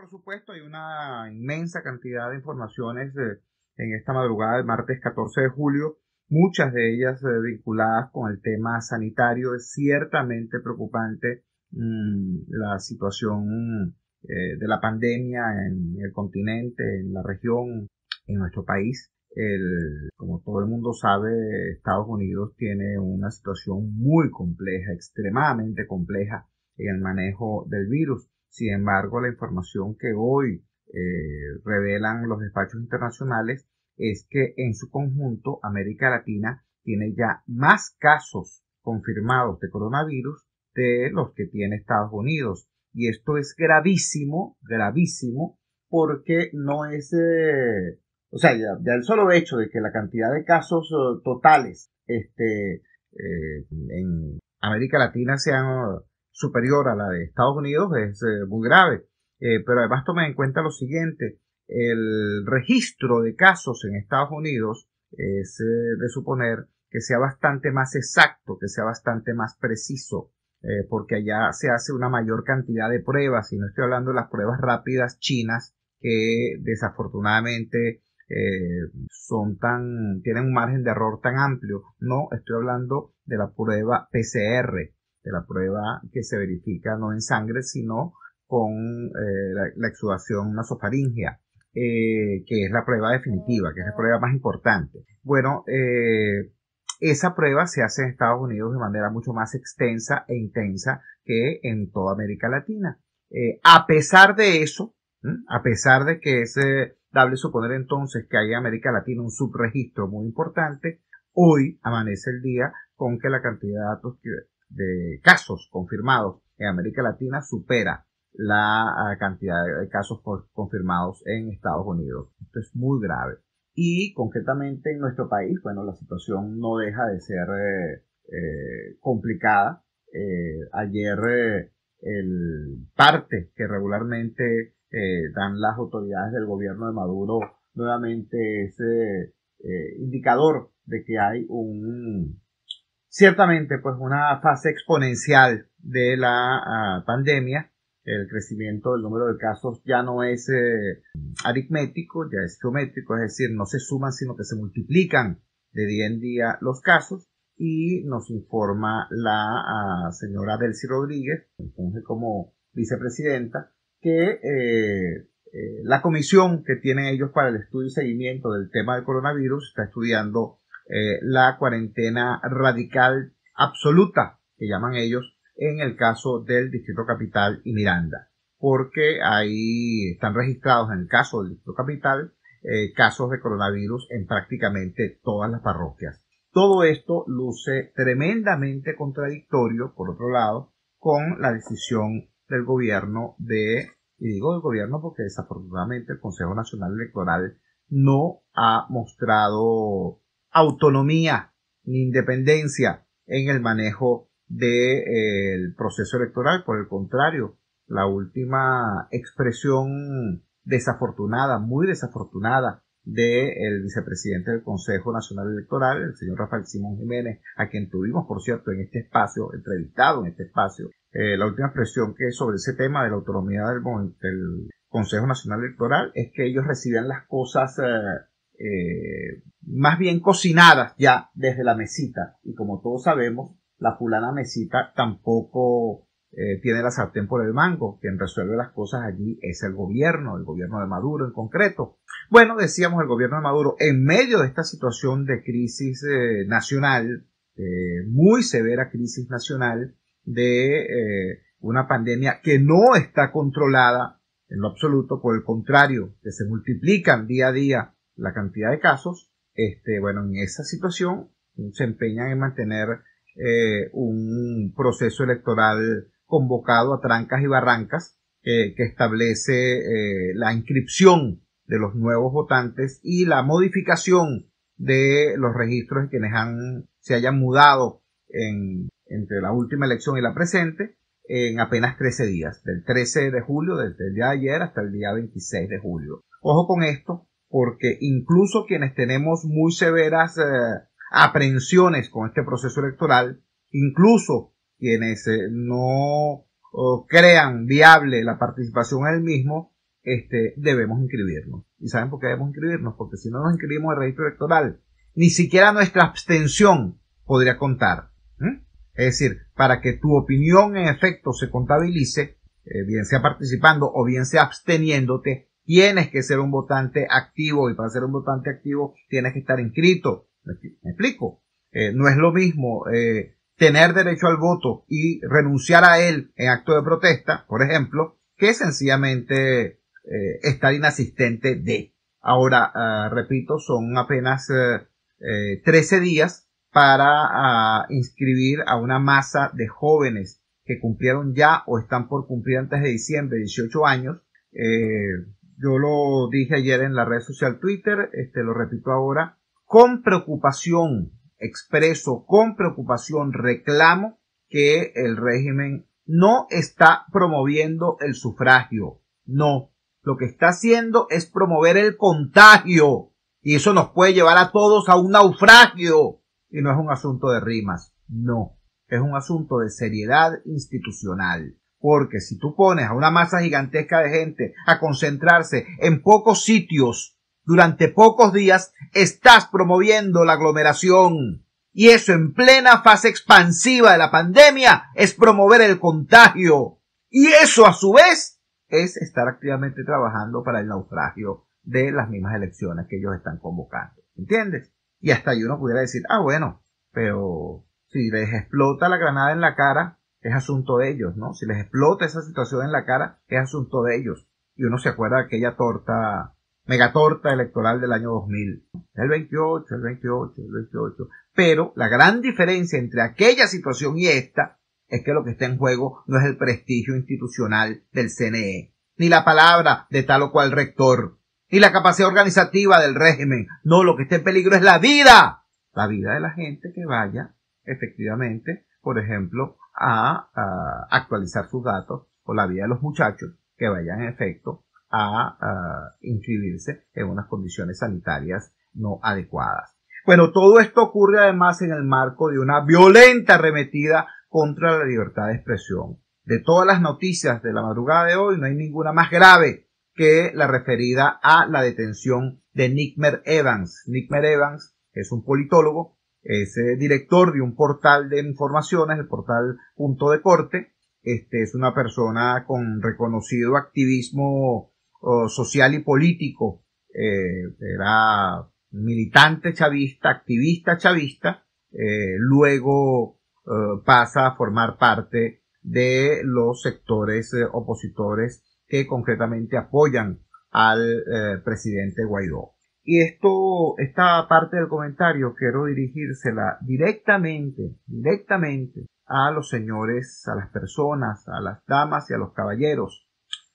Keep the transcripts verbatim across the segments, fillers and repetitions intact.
por supuesto, hay una inmensa cantidad de informaciones eh, en esta madrugada del martes catorce de julio, muchas de ellas eh, vinculadas con el tema sanitario. Es ciertamente preocupante mmm, la situación eh, de la pandemia en el continente, en la región, en nuestro país. El, como todo el mundo sabe, Estados Unidos tiene una situación muy compleja, extremadamente compleja en el manejo del virus. Sin embargo, la información que hoy eh, revelan los despachos internacionales es que en su conjunto América Latina tiene ya más casos confirmados de coronavirus de los que tiene Estados Unidos. Y esto es gravísimo, gravísimo, porque no es... Eh, o sea, ya, ya el solo hecho de que la cantidad de casos uh, totales este, eh, en América Latina sean superior a la de Estados Unidos es eh, muy grave. Eh, pero además tomen en cuenta lo siguiente: el registro de casos en Estados Unidos es eh, de suponer que sea bastante más exacto, que sea bastante más preciso, eh, porque allá se hace una mayor cantidad de pruebas, y no estoy hablando de las pruebas rápidas chinas que desafortunadamente eh, son tan, tienen un margen de error tan amplio. No, estoy hablando de la prueba P C R, de la prueba que se verifica no en sangre, sino con eh, la, la exudación nasofaringea, eh, que es la prueba definitiva, que es la prueba más importante. Bueno, eh, esa prueba se hace en Estados Unidos de manera mucho más extensa e intensa que en toda América Latina. Eh, a pesar de eso, ¿eh? a pesar de que es eh, dable suponer entonces que hay en América Latina un subregistro muy importante, hoy amanece el día con que la cantidad de datos que de casos confirmados en América Latina supera la cantidad de casos confirmados en Estados Unidos. Esto es muy grave. Y concretamente en nuestro país, bueno, la situación no deja de ser eh, eh, complicada. Eh, ayer eh, el parte que regularmente eh, dan las autoridades del gobierno de Maduro nuevamente es eh, eh, indicador de que hay un ciertamente pues una fase exponencial de la uh, pandemia. El crecimiento del número de casos ya no es eh, aritmético, ya es geométrico, es decir, no se suman sino que se multiplican de día en día los casos. Y nos informa la uh, señora Delcy Rodríguez, que funge como vicepresidenta, que eh, eh, la comisión que tienen ellos para el estudio y seguimiento del tema del coronavirus está estudiando Eh, la cuarentena radical absoluta, que llaman ellos, en el caso del Distrito Capital y Miranda, porque ahí están registrados en el caso del Distrito Capital eh, casos de coronavirus en prácticamente todas las parroquias. Todo esto luce tremendamente contradictorio, por otro lado, con la decisión del gobierno de, y digo del gobierno porque desafortunadamente el Consejo Nacional Electoral no ha mostrado autonomía ni independencia en el manejo del eh, proceso electoral. Por el contrario, la última expresión desafortunada, muy desafortunada, del vicepresidente del Consejo Nacional Electoral, el señor Rafael Simón Jiménez, a quien tuvimos, por cierto, en este espacio, entrevistado en este espacio, eh, la última expresión que sobre ese tema de la autonomía del, del Consejo Nacional Electoral es que ellos reciben las cosas eh, Eh, más bien cocinadas ya desde la mesita, y como todos sabemos, la fulana mesita tampoco eh, tiene la sartén por el mango. Quien resuelve las cosas allí es el gobierno, el gobierno de Maduro en concreto. Bueno, decíamos el gobierno de Maduro en medio de esta situación de crisis eh, nacional, eh, muy severa crisis nacional, de eh, una pandemia que no está controlada en lo absoluto, por el contrario, que se multiplican día a día la cantidad de casos. Este, bueno, en esa situación se empeñan en mantener eh, un proceso electoral convocado a trancas y barrancas eh, que establece eh, la inscripción de los nuevos votantes y la modificación de los registros de quienes han, se hayan mudado en, entre la última elección y la presente en apenas trece días, del trece de julio, desde el día de ayer hasta el día veintiséis de julio. Ojo con esto, porque incluso quienes tenemos muy severas eh, aprehensiones con este proceso electoral, incluso quienes eh, no oh, crean viable la participación en el mismo, este, debemos inscribirnos. ¿Y saben por qué debemos inscribirnos? Porque si no nos inscribimos en el registro electoral, ni siquiera nuestra abstención podría contar. ¿Mm? Es decir, para que tu opinión en efecto se contabilice, eh, bien sea participando o bien sea absteniéndote, tienes que ser un votante activo, y para ser un votante activo tienes que estar inscrito. ¿Me, me explico? Eh, no es lo mismo eh, tener derecho al voto y renunciar a él en acto de protesta, por ejemplo, que sencillamente eh, estar inasistente de. Ahora, uh, repito, son apenas uh, eh, trece días para uh, inscribir a una masa de jóvenes que cumplieron ya o están por cumplir antes de diciembre dieciocho años. Eh, yo lo dije ayer en la red social Twitter, este, lo repito ahora, con preocupación, expreso con preocupación, reclamo que el régimen no está promoviendo el sufragio, no. Lo que está haciendo es promover el contagio, y eso nos puede llevar a todos a un naufragio. Y no es un asunto de rimas, no. Es un asunto de seriedad institucional. Porque si tú pones a una masa gigantesca de gente a concentrarse en pocos sitios durante pocos días, estás promoviendo la aglomeración. Y eso en plena fase expansiva de la pandemia es promover el contagio. Y eso a su vez es estar activamente trabajando para el naufragio de las mismas elecciones que ellos están convocando. ¿Entiendes? Y hasta ahí uno pudiera decir, ah, bueno, pero si les explota la granada en la cara, es asunto de ellos, ¿no? Si les explota esa situación en la cara, es asunto de ellos. Y uno se acuerda de aquella torta, megatorta electoral del año dos mil. El veintiocho, el veintiocho, el veintiocho. Pero la gran diferencia entre aquella situación y esta es que lo que está en juego no es el prestigio institucional del C N E, ni la palabra de tal o cual rector, ni la capacidad organizativa del régimen. No, lo que está en peligro es la vida. La vida de la gente que vaya, efectivamente, por ejemplo, a, a actualizar sus datos, o la vida de los muchachos que vayan, en efecto, a, a inscribirse en unas condiciones sanitarias no adecuadas. Bueno, todo esto ocurre además en el marco de una violenta arremetida contra la libertad de expresión. De todas las noticias de la madrugada de hoy, no hay ninguna más grave que la referida a la detención de Nickmer Evans. Nickmer Evans es un politólogo, es eh, director de un portal de informaciones, el portal Punto de Corte. Este es una persona con reconocido activismo oh, social y político. Eh, era militante chavista, activista chavista, eh, luego eh, pasa a formar parte de los sectores eh, opositores que concretamente apoyan al eh, presidente Guaidó. Y esto, esta parte del comentario quiero dirigírsela directamente, directamente a los señores, a las personas, a las damas y a los caballeros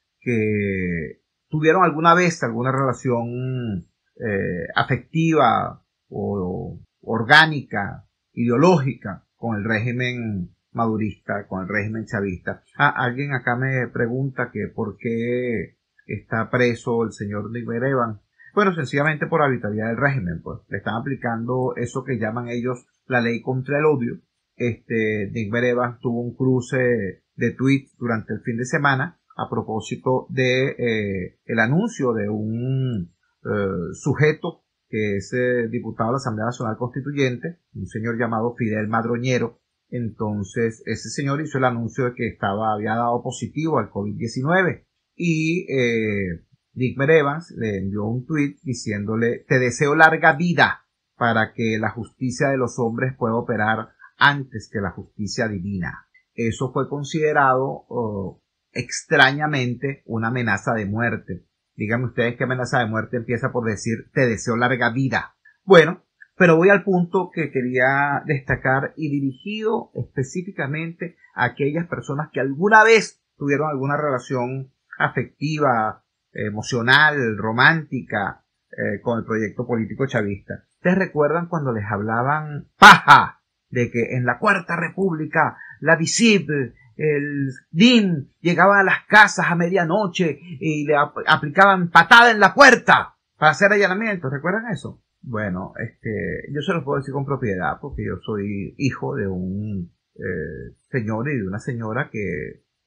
que tuvieron alguna vez alguna relación eh, afectiva o orgánica, ideológica con el régimen madurista, con el régimen chavista. Ah, alguien acá me pregunta que por qué está preso el señor Nickmer Evans. Bueno, sencillamente por arbitrariedad del régimen, pues. Le están aplicando eso que llaman ellos la ley contra el odio. Este, Nickmer Evans tuvo un cruce de tweets durante el fin de semana a propósito de eh, el anuncio de un eh, sujeto que es eh, diputado de la Asamblea Nacional Constituyente, un señor llamado Fidel Madroñero. Entonces, ese señor hizo el anuncio de que estaba, había dado positivo al COVID diecinueve y eh, Nickmer Evans le envió un tweet diciéndole: te deseo larga vida para que la justicia de los hombres pueda operar antes que la justicia divina. Eso fue considerado uh, extrañamente una amenaza de muerte. Díganme ustedes qué amenaza de muerte empieza por decir te deseo larga vida. Bueno, pero voy al punto que quería destacar y dirigido específicamente a aquellas personas que alguna vez tuvieron alguna relación afectiva, emocional, romántica eh, con el proyecto político chavista. ¿Ustedes recuerdan cuando les hablaban paja de que en la Cuarta República la D I C I P, el D I M llegaba a las casas a medianoche y le ap aplicaban patada en la puerta para hacer allanamientos? ¿Recuerdan eso? Bueno, este, yo se los puedo decir con propiedad porque yo soy hijo de un eh, señor y de una señora que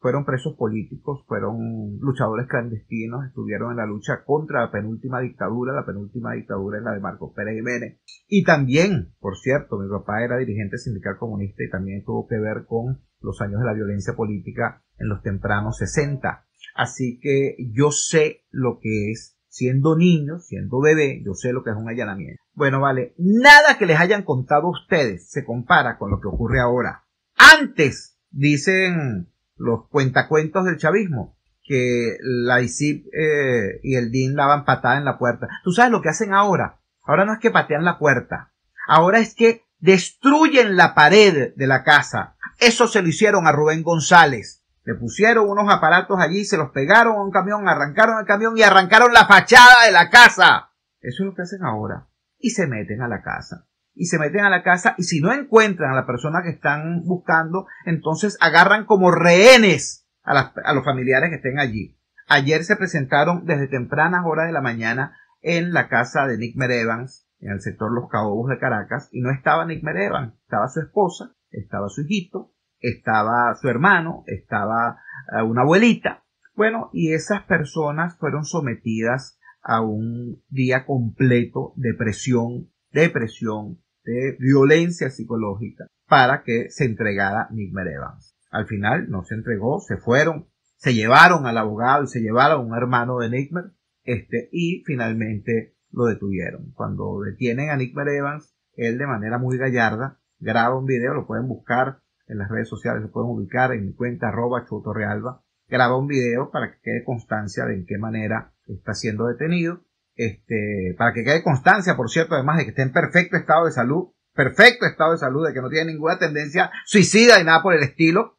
fueron presos políticos, fueron luchadores clandestinos, estuvieron en la lucha contra la penúltima dictadura. La penúltima dictadura es la de Marcos Pérez Jiménez. Y también, por cierto, mi papá era dirigente sindical comunista y también tuvo que ver con los años de la violencia política en los tempranos sesenta. Así que yo sé lo que es, siendo niño, siendo bebé, yo sé lo que es un allanamiento. Bueno, vale, nada que les hayan contado a ustedes se compara con lo que ocurre ahora. Antes, dicen los cuentacuentos del chavismo, que la I C I P eh, y el D I N daban patada en la puerta. ¿Tú sabes lo que hacen ahora? Ahora no es que patean la puerta. Ahora es que destruyen la pared de la casa. Eso se lo hicieron a Rubén González. Le pusieron unos aparatos allí, se los pegaron a un camión, arrancaron el camión y arrancaron la fachada de la casa. Eso es lo que hacen ahora. Y se meten a la casa. Y se meten a la casa y si no encuentran a la persona que están buscando, entonces agarran como rehenes a, las, a los familiares que estén allí. Ayer se presentaron desde tempranas horas de la mañana en la casa de Nickmer Evans, en el sector Los Caobos de Caracas, y no estaba Nickmer Evans, estaba su esposa, estaba su hijito, estaba su hermano, estaba uh, una abuelita. Bueno, y esas personas fueron sometidas a un día completo de presión, depresión, de violencia psicológica para que se entregara Nickmer Evans. Al final no se entregó, se fueron, se llevaron al abogado y se llevaron a un hermano de Nickmer, este, y finalmente lo detuvieron. Cuando detienen a Nickmer Evans, él de manera muy gallarda graba un video, lo pueden buscar en las redes sociales, lo pueden ubicar en mi cuenta arroba chotorrealba, graba un video para que quede constancia de en qué manera está siendo detenido. Este, para que quede constancia, por cierto, además de que esté en perfecto estado de salud, perfecto estado de salud, de que no tiene ninguna tendencia suicida y nada por el estilo,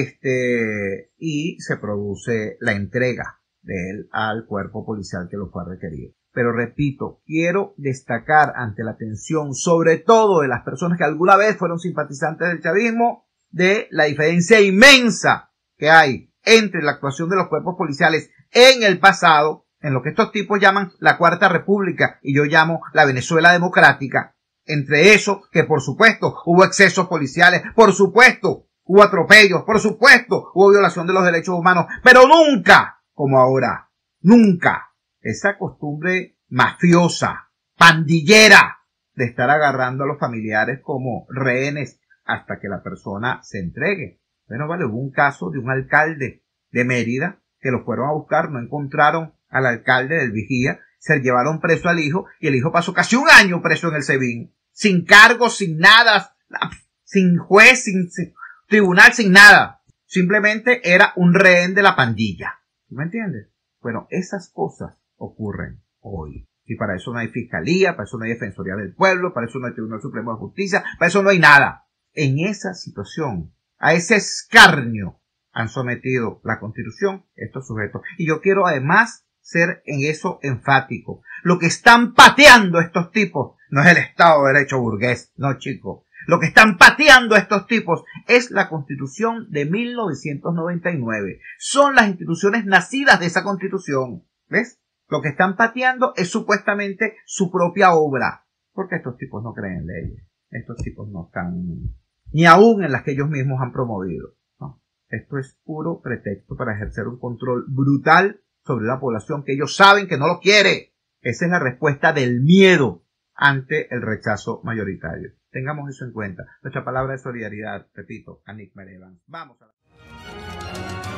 este, y se produce la entrega de él al cuerpo policial que lo fue requerido. Pero repito, quiero destacar ante la atención, sobre todo de las personas que alguna vez fueron simpatizantes del chavismo, de la diferencia inmensa que hay entre la actuación de los cuerpos policiales en el pasado, en lo que estos tipos llaman la Cuarta República y yo llamo la Venezuela Democrática. Entre eso, que por supuesto hubo excesos policiales, por supuesto hubo atropellos, por supuesto hubo violación de los derechos humanos, pero nunca como ahora, nunca esa costumbre mafiosa, pandillera, de estar agarrando a los familiares como rehenes hasta que la persona se entregue. Bueno, vale, hubo un caso de un alcalde de Mérida que lo fueron a buscar, no encontraron al alcalde del Vigía, se llevaron preso al hijo y el hijo pasó casi un año preso en el SEBIN, sin cargos, sin nada, sin juez, sin, sin tribunal, sin nada. Simplemente era un rehén de la pandilla. ¿Me entiendes? Bueno, esas cosas ocurren hoy. Y para eso no hay fiscalía, para eso no hay defensoría del pueblo, para eso no hay Tribunal Supremo de Justicia, para eso no hay nada. En esa situación, a ese escarnio, han sometido la Constitución estos sujetos. Y yo quiero además ser en eso enfático. Lo que están pateando estos tipos no es el Estado de Derecho burgués, no, chicos. Lo que están pateando estos tipos es la Constitución de mil novecientos noventa y nueve. Son las instituciones nacidas de esa Constitución. ¿Ves? Lo que están pateando es supuestamente su propia obra. Porque estos tipos no creen en leyes. Estos tipos no están ni aún en las que ellos mismos han promovido. ¿No? Esto es puro pretexto para ejercer un control brutal sobre la población que ellos saben que no lo quiere. Esa es la respuesta del miedo ante el rechazo mayoritario. Tengamos eso en cuenta. Nuestra palabra de solidaridad, repito, a Nickmer Evans. Vamos a la...